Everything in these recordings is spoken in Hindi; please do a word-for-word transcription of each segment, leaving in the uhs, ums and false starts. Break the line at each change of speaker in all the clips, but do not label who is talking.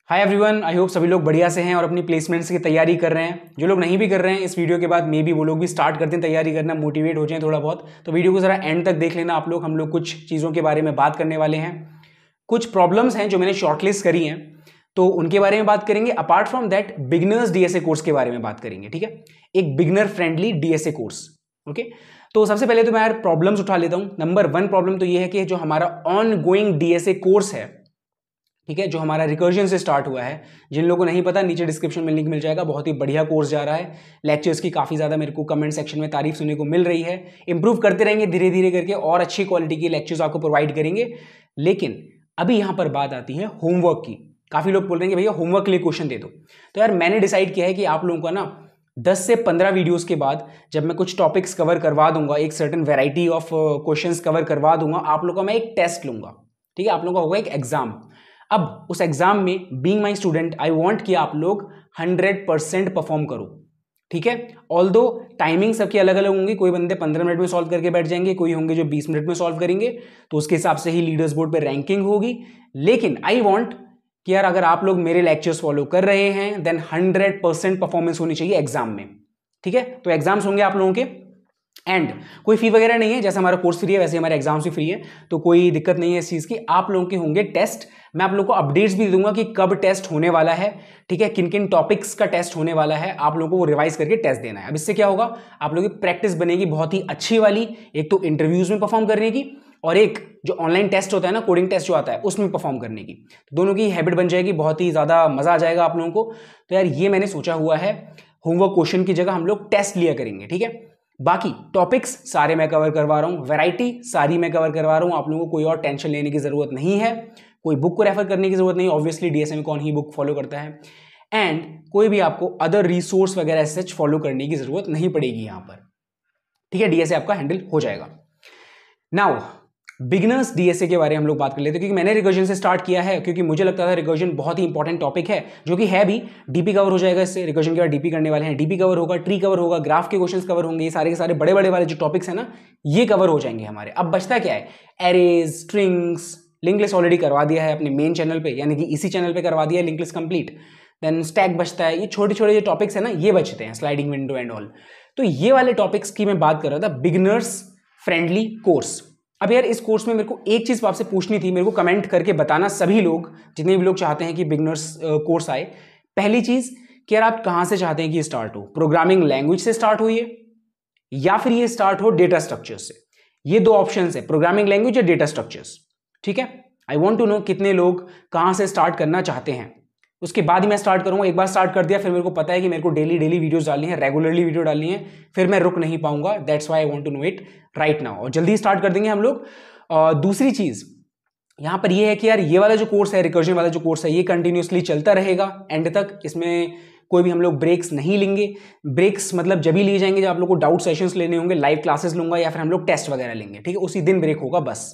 हाय एवरीवन, आई होप सभी लोग बढ़िया से हैं और अपनी प्लेसमेंट्स की तैयारी कर रहे हैं। जो लोग नहीं भी कर रहे हैं इस वीडियो के बाद मे बी वो लोग भी स्टार्ट करते हैं तैयारी करना, मोटिवेट हो जाएं थोड़ा बहुत। तो वीडियो को जरा एंड तक देख लेना आप लोग। हम लोग कुछ चीज़ों के बारे में बात करने वाले हैं। कुछ प्रॉब्लम्स हैं जो मैंने शॉर्टलिस्ट करी हैं तो उनके बारे में बात करेंगे। Apart from that beginners DSA course के बारे में बात करेंगे। ठीक है, एक beginner friendly DSA course. Okay, तो सबसे पहले तो मैं यार प्रॉब्लम्स उठा लेता हूं। नंबर वन प्रॉब्लम तो ये है कि जो हमारा ऑन गोइंग डीएसए कोर्स है, ठीक है, जो हमारा रिकर्जन से स्टार्ट हुआ है, जिन लोगों को नहीं पता नीचे डिस्क्रिप्शन में लिंक मिल जाएगा। बहुत ही बढ़िया कोर्स जा रहा है। लेक्चर्स की काफ़ी ज़्यादा मेरे को कमेंट सेक्शन में तारीफ सुनने को मिल रही है। इंप्रूव करते रहेंगे धीरे धीरे करके और अच्छी क्वालिटी के लेक्चर्स आपको प्रोवाइड करेंगे। लेकिन अभी यहाँ पर बात आती है होमवर्क की। काफ़ी लोग बोल रहे हैं कि भैया होमवर्क के लिए क्वेश्चन दे दो। तो यार मैंने डिसाइड किया है कि आप लोगों का ना दस से पंद्रह वीडियोस के बाद जब मैं कुछ टॉपिक्स कवर करवा दूंगा, एक certain variety of questions cover करवा दूंगा, आप लोगों का मैं एक टेस्ट लूंगा। ठीक है, आप लोगों का होगा एक एग्जाम। अब उस एग्जाम में being my student I want कि आप लोग हंड्रेड परसेंट परफॉर्म करो। ठीक है, ऑल्दो टाइमिंग सबकी अलग अलग होंगी। कोई बंदे पंद्रह मिनट में सॉल्व करके बैठ जाएंगे, कोई होंगे जो बीस मिनट में सॉल्व करेंगे, तो उसके हिसाब से ही लीडर्स बोर्ड पे रैंकिंग होगी। लेकिन आई वांट कि यार अगर आप लोग मेरे लेक्चर्स फॉलो कर रहे हैं देन हंड्रेड परसेंट परफॉर्मेंस होनी चाहिए एग्जाम में। ठीक है, तो एग्जाम्स होंगे आप लोगों के एंड कोई फी वगैरह नहीं है। जैसे हमारा कोर्स फ्री है वैसे हमारे एग्जाम्स भी फ्री है, तो कोई दिक्कत नहीं है इस चीज़ की। आप लोगों के होंगे टेस्ट। मैं आप लोगों को अपडेट्स भी दूंगा कि कब टेस्ट होने वाला है। ठीक है, किन किन टॉपिक्स का टेस्ट होने वाला है, आप लोगों को वो रिवाइज करके टेस्ट देना है। अब इससे क्या होगा, आप लोगों की प्रैक्टिस बनेगी बहुत ही अच्छी वाली। एक तो इंटरव्यूज में परफॉर्म करने की और एक जो ऑनलाइन टेस्ट होता है ना, कोडिंग टेस्ट जो आता है उसमें परफॉर्म करने की। दोनों की हैबिट बन जाएगी, बहुत ही ज़्यादा मज़ा आ जाएगा आप लोगों को। तो यार ये मैंने सोचा हुआ है, होमवर्क क्वेश्चन की जगह हम लोग टेस्ट लिया करेंगे। ठीक है, बाकी टॉपिक्स सारे मैं कवर करवा रहा हूं, वैरायटी सारी मैं कवर करवा रहा हूं। आप लोगों को कोई और टेंशन लेने की जरूरत नहीं है, कोई बुक को रेफर करने की जरूरत नहीं। ऑब्वियसली डीएसए में कौन ही बुक फॉलो करता है, एंड कोई भी आपको अदर रिसोर्स वगैरह सच फॉलो करने की जरूरत नहीं पड़ेगी यहां पर। ठीक है, डीएसए आपका हैंडल हो जाएगा। नाउ बिगिनर्स डीएसए के बारे में हम लोग बात कर लेते हैं, क्योंकि मैंने रिकर्जन से स्टार्ट किया है, क्योंकि मुझे लगता था रिकर्जन बहुत ही इंपॉर्टेंट टॉपिक है, जो कि है भी। डीपी कवर हो जाएगा इससे, रिकर्जन के बाद डीपी करने वाले हैं। डीपी कवर होगा, ट्री कवर होगा, ग्राफ के क्वेश्चंस कवर होंगे, ये सारे के सारे बड़े बड़े वाले जो टॉपिक्स है ना, ये कवर हो जाएंगे हमारे। अब बचता क्या है, arrays, strings, link list already करवा दिया है अपने मेन चैनल पे, यानी कि इसी चैनल पे करवा दिया है link list complete. Then stack बचता है। ये छोटे छोटे जो टॉपिक्स है ना ये बचते हैं, स्लाइडिंग विंडो एंड ऑल। तो ये वाले टॉपिक्स की मैं बात कर रहा था, बिगिनर्स फ्रेंडली कोर्स। अब यार इस कोर्स में मेरे को एक चीज आपसे पूछनी थी, मेरे को कमेंट करके बताना सभी लोग, जितने भी लोग चाहते हैं कि बिगिनर्स कोर्स आए। पहली चीज कि यार आप कहां से चाहते हैं कि ये स्टार्ट हो, प्रोग्रामिंग लैंग्वेज से स्टार्ट हो ये, या फिर ये स्टार्ट हो डेटा स्ट्रक्चर्स से। ये दो ऑप्शंस है, प्रोग्रामिंग लैंग्वेज या डेटा स्ट्रक्चर्स। ठीक है, आई वांट टू नो कितने लोग कहां से स्टार्ट करना चाहते हैं। उसके बाद ही मैं स्टार्ट करूंगा। एक बार स्टार्ट कर दिया फिर मेरे को पता है कि मेरे को डेली डेली वीडियोस डालनी है, रेगुलरली वीडियो डालनी है, फिर मैं रुक नहीं पाऊंगा। That's why I want to know it right now, और जल्दी स्टार्ट कर देंगे हम लोग। uh, दूसरी चीज यहां पर ये है कि यार ये वाला जो कोर्स है, रिकर्जन वाला जो कोर्स है, ये कंटिन्यूसली चलता रहेगा एंड तक। इसमें कोई भी हम लोग ब्रेक्स नहीं लेंगे। ब्रेक्स मतलब जब ही लिए जाएंगे जब आप लोग को डाउट सेशंस लेने होंगे, लाइव क्लासेस लूंगा, या फिर हम लोग टेस्ट वगैरह लेंगे। ठीक है, उसी दिन ब्रेक होगा बस।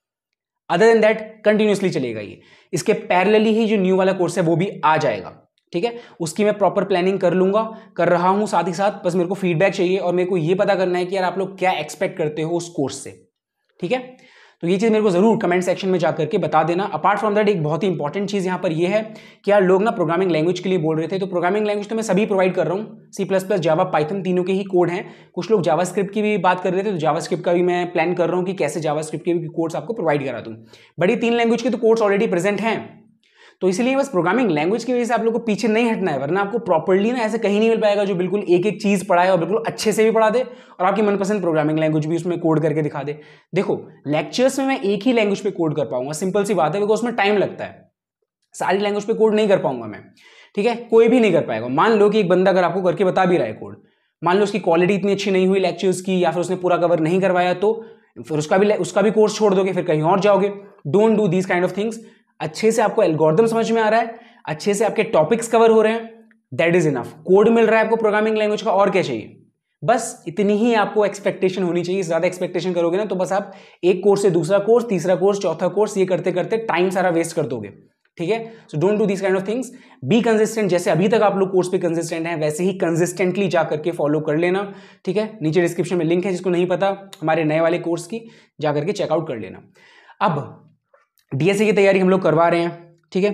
अदर देन दैट कंटिन्यूसली चलेगा ये। इसके पैरेलली ही जो न्यू वाला कोर्स है वो भी आ जाएगा। ठीक है, उसकी मैं प्रॉपर प्लानिंग कर लूंगा, कर रहा हूं साथ ही साथ। बस मेरे को फीडबैक चाहिए और मेरे को ये पता करना है कि यार आप लोग क्या एक्सपेक्ट करते हो उस कोर्स से। ठीक है, तो ये चीज मेरे को जरूर कमेंट सेक्शन में जाकर के बता देना। अपार्ट फ्रॉम दैट एक बहुत ही इंपॉर्टेंट चीज यहां पर ये है कि यार लोग ना प्रोग्रामिंग लैंग्वेज के लिए बोल रहे थे, तो प्रोग्रामिंग लैंग्वेज तो मैं सभी प्रोवाइड कर रहा हूँ। C plus plus, Java, Python, तीनों के ही कोड हैं। कुछ लोग जावास्क्रिप्ट की भी बात कर रहे थे, तो जावास्क्रिप्ट का भी मैं प्लान कर रहा हूँ कि कैसे जावास्क्रिप्ट के भी कोड्स आपको प्रोवाइड करा दूँ। बड़ी तीन लैंग्वेज के तो कोड्स ऑलरेडी प्रेजेंट हैं, तो इसलिए बस प्रोग्रामिंग लैंग्वेज की वजह से आप लोग को पीछे नहीं हटना है, वरना आपको प्रॉपर्ली ना ऐसे कहीं नहीं मिल पाएगा जो बिल्कुल एक एक चीज पढ़ाए और बिल्कुल अच्छे से भी पढ़ा दे और आपकी मनपसंद प्रोग्रामिंग लैंग्वेज भी उसमें कोड करके दिखा दे। देखो लेक्चर्स में मैं एक ही लैंग्वेज पे कोड कर पाऊंगा, सिंपल सी बात है, बिकॉज उसमें टाइम लगता है। सारी लैंग्वेज पे कोड नहीं कर पाऊंगा मैं। ठीक है, कोई भी नहीं कर पाएगा। मान लो कि एक बंदा अगर आपको करके बता भी रहा है कोड, मान लो उसकी क्वालिटी इतनी अच्छी नहीं हुई लेक्चर्स की, या फिर उसने पूरा कवर नहीं करवाया, तो फिर उसका भी उसका भी कोर्स छोड़ दोगे, फिर कहीं और जाओगे। Don't do these kind of things. अच्छे से आपको एल्गोरिथम समझ में आ रहा है, अच्छे से आपके टॉपिक्स कवर हो रहे हैं, दैट इज इनफ। कोड मिल रहा है आपको प्रोग्रामिंग लैंग्वेज का, और क्या चाहिए। बस इतनी ही आपको एक्सपेक्टेशन होनी चाहिए। ज्यादा एक्सपेक्टेशन करोगे ना तो बस आप एक कोर्स से दूसरा कोर्स, तीसरा कोर्स, चौथा कोर्स, ये करते करते टाइम सारा वेस्ट कर दोगे। ठीक है, so don't do this kind of things. Be consistent, जैसे अभी तक आप लोग कोर्स पे कंसिस्टेंट हैं वैसे ही कंसिस्टेंटली जा करके फॉलो कर लेना। ठीक है, नीचे डिस्क्रिप्शन में लिंक है, जिसको नहीं पता हमारे नए वाले कोर्स की, जा करके चेकआउट कर लेना। अब डीएसए की तैयारी हम लोग करवा रहे हैं। ठीक है,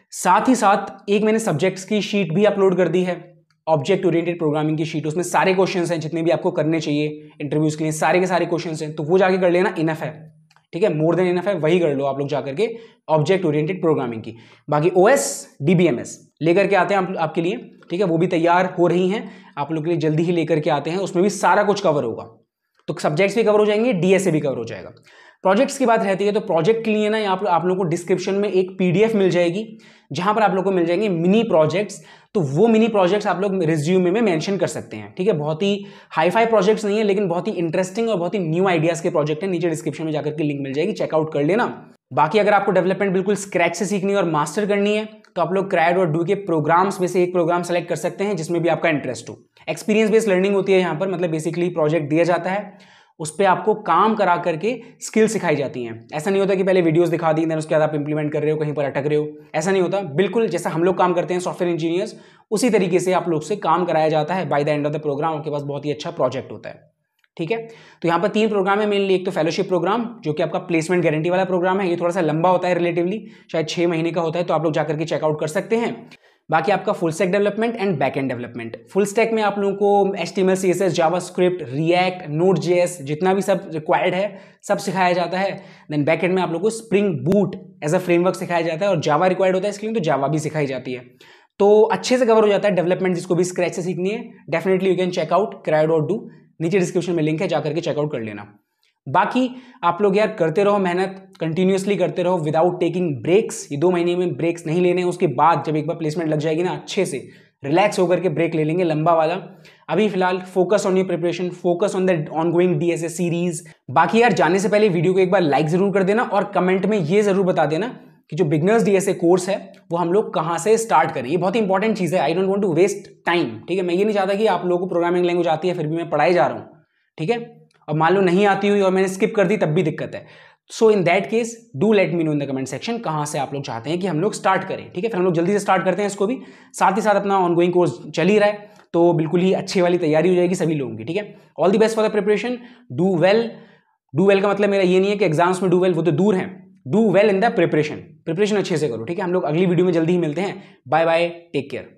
साथ ही साथ एक मैंने सब्जेक्ट्स की शीट भी अपलोड कर दी है, ऑब्जेक्ट ओरिएंटेड प्रोग्रामिंग की शीट। उसमें सारे क्वेश्चंस हैं जितने भी आपको करने चाहिए इंटरव्यूज के लिए, सारे के सारे क्वेश्चंस हैं, तो वो जाके कर लेना, इनफ है, ठीक है, मोर देन इनफ है, वही कर लो आप लोग जाकर के ऑब्जेक्ट ओरिएंटेड प्रोग्रामिंग की। बाकी ओएस डीबीएमएस लेकर के आते हैं आप, आपके लिए, ठीक है, वो भी तैयार हो रही हैं आप लोग के लिए, जल्दी ही लेकर के आते हैं, उसमें भी सारा कुछ कवर होगा। तो सब्जेक्ट्स भी कवर हो जाएंगे, डीएसए भी कवर हो जाएगा। प्रोजेक्ट्स की बात रहती है तो प्रोजेक्ट के लिए ना यहाँ पर आप लोगों को डिस्क्रिप्शन में एक पीडीएफ मिल जाएगी जहां पर आप लोगों को मिल जाएंगे मिनी प्रोजेक्ट्स। तो वो मिनी प्रोजेक्ट्स आप लोग रिज्यूमे में मेंशन कर सकते हैं, ठीक है। बहुत ही हाई फाई प्रोजेक्ट्स नहीं है, लेकिन बहुत ही इंटरेस्टिंग और बहुत ही न्यू आइडियाज के प्रोजेक्ट है। नीचे डिस्क्रिप्शन में जाकर के लिंक मिल जाएगी, चेकआउट कर लेना। बाकी अगर आपको डेवलपमेंट बिल्कुल स्क्रैच से सीखनी है और मास्टर करनी है तो आप लोग क्रायड और डू के प्रोग्राम्स में से एक प्रोग्राम सेलेक्ट कर सकते हैं जिसमें भी आपका इंटरेस्ट हो। एक्सपीरियंस बेस्ड लर्निंग होती है यहाँ पर, मतलब बेसिकली प्रोजेक्ट दिया जाता है, उस पर आपको काम करा करके स्किल सिखाई जाती हैं। ऐसा नहीं होता कि पहले वीडियोस दिखा दी देन उसके बाद आप इंप्लीमेंट कर रहे हो, कहीं पर अटक रहे हो, ऐसा नहीं होता। बिल्कुल जैसा हम लोग काम करते हैं सॉफ्टवेयर इंजीनियर्स, उसी तरीके से आप लोग से काम कराया जाता है। By the end of the program आपके पास बहुत ही अच्छा प्रोजेक्ट होता है, ठीक है। तो यहाँ पर तीन प्रोग्राम है मेनली। एक तो फेलोशिप प्रोग्राम जो कि आपका प्लेसमेंट गारंटी वाला प्रोग्राम है, ये थोड़ा सा लंबा होता है रिलेटिवली, शायद छः महीने का होता है, तो आप लोग जाकर के चेकआउट कर सकते हैं। बाकी आपका full stack development and back end development. Full stack में आप लोगों को HTML, CSS, JavaScript, React, Node JS, जितना भी सब रिक्वायर्ड है सब सिखाया जाता है। देन बैक एंड में आप लोगों को Spring Boot as a framework सिखाया जाता है और जावा रिक्वायर्ड होता है इसके लिए, तो जावा भी सिखाई जाती है। तो अच्छे से कवर हो जाता है डेवलपमेंट। जिसको भी स्क्रैच से सीखनी है डेफिनेटली यू कैन चेकआउट क्रायड और डू, नीचे डिस्क्रिप्शन में लिंक है, जाकर के चेकआउट कर लेना। बाकी आप लोग यार करते रहो मेहनत, कंटिन्यूअसली करते रहो विदाउट टेकिंग ब्रेक्स। ये दो महीने में ब्रेक्स नहीं लेने, उसके बाद जब एक बार प्लेसमेंट लग जाएगी ना, अच्छे से रिलैक्स होकर के ब्रेक ले लेंगे लंबा वाला। अभी फिलहाल focus on your preparation, focus on the ongoing DSA series. बाकी यार जाने से पहले वीडियो को एक बार लाइक जरूर कर देना और कमेंट में ये जरूर बता देना कि जो बिगनर्स डीएसए कोर्स है वो हम लोग कहाँ से स्टार्ट करें। ये बहुत ही इंपॉर्टेंट चीज़ है। I don't want to waste time, ठीक है। मैं ये नहीं चाहता कि आप लोगों को प्रोग्रामिंग लैंग्वेज आती है फिर भी मैं पढ़ाई जा रहा हूँ, ठीक है, और मान लो नहीं आती हुई और मैंने स्किप कर दी तब भी दिक्कत है। So in that case do let me know in the comment section कहाँ से आप लोग चाहते हैं कि हम लोग स्टार्ट करें, ठीक है। फिर हम लोग जल्दी से स्टार्ट करते हैं इसको भी। साथ ही साथ अपना ऑनगोइंग कोर्स चल ही रहा है, तो बिल्कुल ही अच्छी वाली तैयारी हो जाएगी सभी लोगों की, ठीक है। All the best for the preparation, do well. Do well का मतलब मेरा ये नहीं है कि एग्जाम्स में डू वेल, वो तो दूर है। Do well in the preparation, preparation अच्छे से करो, ठीक है। हम लोग अगली वीडियो में जल्दी ही मिलते हैं। Bye bye, take care.